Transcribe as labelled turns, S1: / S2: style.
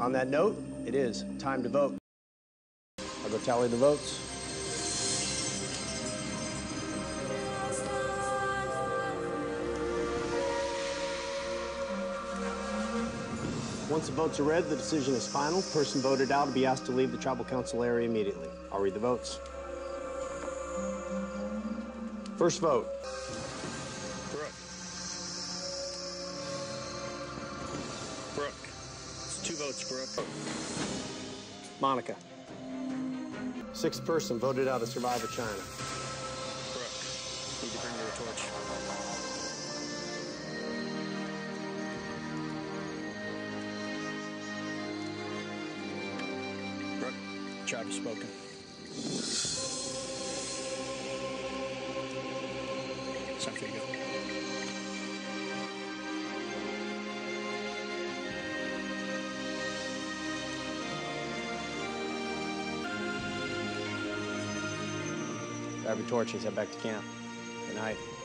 S1: On that note, it is time to vote. I'll go tally the votes. Once the votes are read, the decision is final. Person voted out will be asked to leave the tribal council area immediately. I'll read the votes. First vote.
S2: Brook. Brook. It's 2 votes, Brook.
S1: Monica. 6th person voted out of Survivor China.
S2: Brook. Need to bring me the torch. Brook, tribe has spoken. It's time for you to go.
S1: Grab your torches, head back to camp. Good night.